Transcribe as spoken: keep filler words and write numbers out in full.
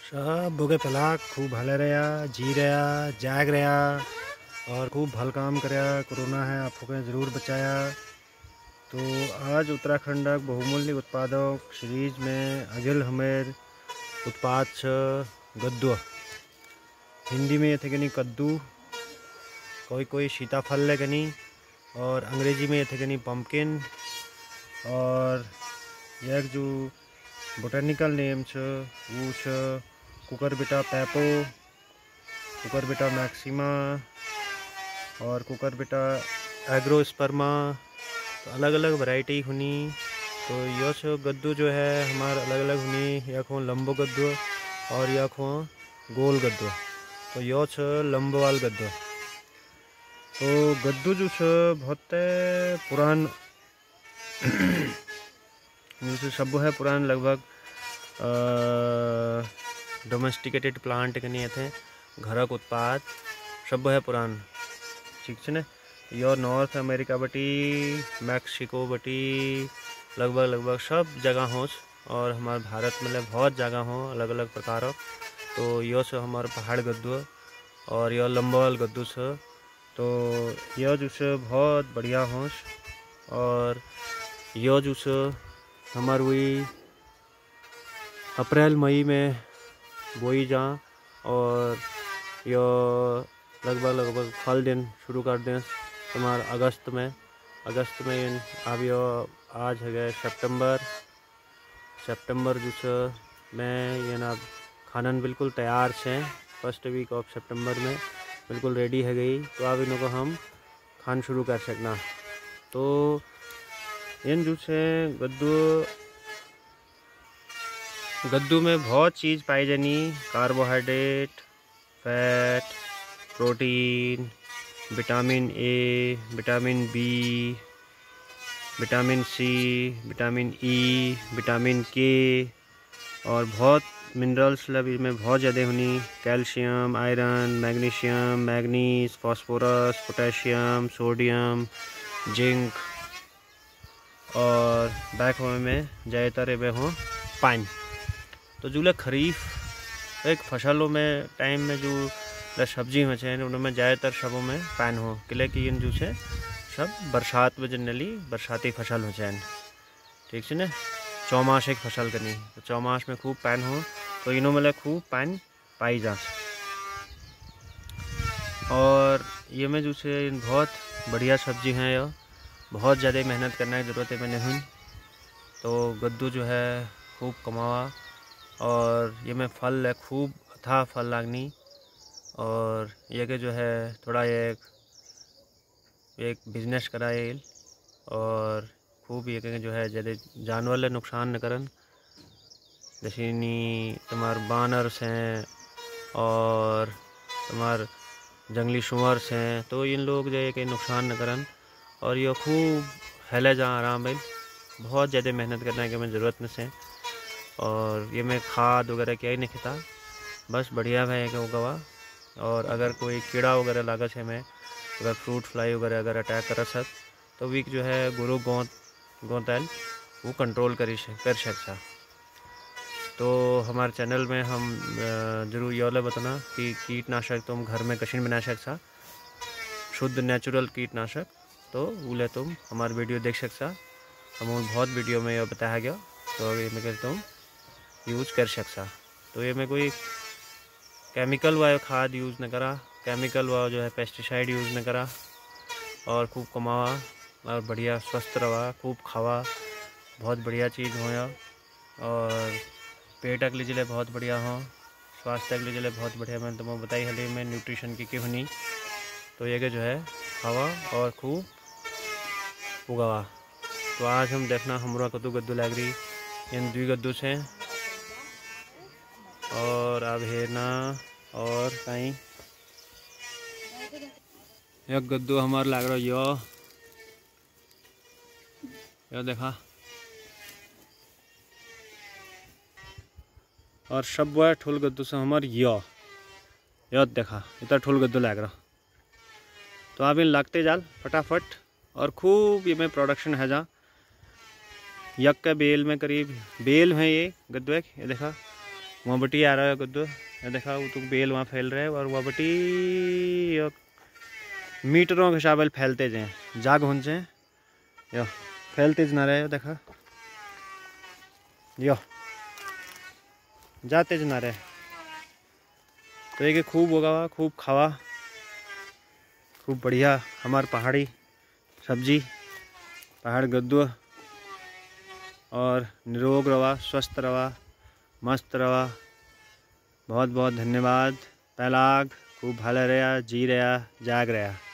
सब बोगे पलाक खूब हले रहा जी रहा जाग रहा और खूब भल काम करया। कोरोना है आपको ज़रूर बचाया। तो आज उत्तराखंड बहुमूल्य उत्पादक सीरीज में अगिल हमेर उत्पाद छ गद्दू। हिंदी में ये थे कि कद्दू, कोई कोई सीताफल ले कनी, और अंग्रेजी में ये थे कि पम्पकिन। और यह जो बोटेनिकल नेम छ वो छ कुकुरबिटा पेपो, कुकुरबिटा मैक्सिमा और कुकुरबिटा एग्रोस्पर्मा। तो अलग अलग वैरायटी हुनी। तो यह छ गद्दू जो है हमार अलग अलग हुनी। यह खो लंबो गद्दू और यह खो गोल गद्दू। तो यह छ लंबो वाल गद्दू। तो गद्दू जो छ बहुत पुरान जो सब है पुरान लगभग डोमेस्टिकेटेड प्लांट के नहीं थे घरक उत्पाद सब है पुरान। ठीक है ना। यो नॉर्थ अमेरिका बटी मैक्सिको बटी लगभग लगभग सब जगह हो। और हमारे भारत में बहुत जगह हो अलग अलग प्रकार। तो यो से हमारे पहाड़ गद्दू और यह लंबल गद्दू से। तो यह जूस बहुत बढ़िया हो। और यह जूस हमारे वही अप्रैल मई में बोई जा और यह लगभग लगभग फल दिन शुरू कर दें तुम्हार अगस्त में। अगस्त में अब यो आज है गए सितंबर सितंबर जो में ये ना खानन बिल्कुल तैयार से फर्स्ट वीक ऑफ सितंबर में बिल्कुल रेडी है गई। तो अब इन्हों को हम खान शुरू कर सकना। तो इन जो से गद्दू गद्दू में बहुत चीज़ पाई जानी। Carbohydrate, fat, protein, vitamin A, vitamin B, vitamin C, vitamin E, vitamin K और बहुत मिनरल्स लब इसमें बहुत ज़्यादा होनी। Calcium, iron, magnesium, manganese, phosphorus, potassium, sodium, zinc और बैक में ज़्यादातर वे हों पानी। तो जो खरीफ एक फसलों में टाइम में जो सब्जी में है उनमें ज़्यादातर सबों में पान हो किले कि इन जो है सब बरसात में जनरली बरसाती फसल हो जाए। ठीक है ना। चौमास एक फसल करनी तो चौमास में खूब पान हो तो इनों में खूब पान पाई जा। और ये में जो है बहुत बढ़िया सब्जी हैं। यह बहुत ज़्यादा मेहनत करने की ज़रूरत है मैंने हुई। तो गद्दू जो है खूब कमावा और ये में फल है खूब अथा फल लागनी। और ये के जो है थोड़ा एक एक बिजनेस कराए और खूब ये के जो है ज़्यादा जानवर ले नुकसान न करन। जैसे नी तुम्हार बानर हैं और तुम्हार जंगली शुअर हैं। तो इन लोग जो है कि नुकसान न करन और ये खूब फैले जा आराम भाई। बहुत ज़्यादा मेहनत करने की मैं ज़रूरत में से। और ये मैं खाद वगैरह क्या ही नहीं खाता बस बढ़िया है कि उगवा। और अगर कोई कीड़ा वगैरह लागत है मैं अगर फ्रूट फ्लाई वगैरह अगर अटैक कर सक तो वीक जो है गुरु गोंद गोंतैल वो कंट्रोल करी कर सकता। तो हमारे चैनल में हम जरूर ये बताना कि कीटनाशक तुम घर में कहीं बना सकता शुद्ध नेचुरल कीटनाशक। तो बोले तुम हमारे वीडियो देख सकता। हम बहुत वीडियो में यह बताया गया। तो ये में तुम यूज कर सकता। तो ये में कोई केमिकल वाला खाद यूज़ न करा, केमिकल वाला जो है पेस्टिसाइड यूज़ न करा। और खूब कमावा और बढ़िया स्वस्थ रहा खूब खावा बहुत बढ़िया चीज़ हो। और पेट के लिए बहुत बढ़िया हो, स्वास्थ्य के लिए बहुत बढ़िया। मैंने तुम्हें बताई हाल में न्यूट्रिशन की की होनी। तो ये के जो है खावा और खूब उगावा। तो आज हम देखना हमारा कद्दू गद्दू लग रही इन दुई गद्दू से। और अब है ना और कहीं एक गद्दू हमारे लग रहा यो यो देखा। और सब वो ठुल गद्दू से हमारे यो यो देखा इतना ठुल गद्दू लग रहा। तो आप इन लगते जाल फटाफट और खूब ये में प्रोडक्शन है जा। यक के बेल में करीब बेल है ये गद्दू ये देखा वहाँ बटी आ रहा है गद्दू, ये देखा वो तो बेल वहाँ फैल रहे हैं और वहाँ बटी मीटरों के हिसाब से फैलते जाए, जाग हों से यो फैलते ज ना रहे, देखा यो जाते ज ना रहे। तो ये खूब होगा, खूब खावा, खूब बढ़िया हमार पहाड़ी सब्जी, पहाड़ गद्दू, और निरोग रवा, स्वस्थ रवा, मस्त रवा। बहुत बहुत धन्यवाद। पैलाग खूब भले रहा, जी रहा, जाग रहा।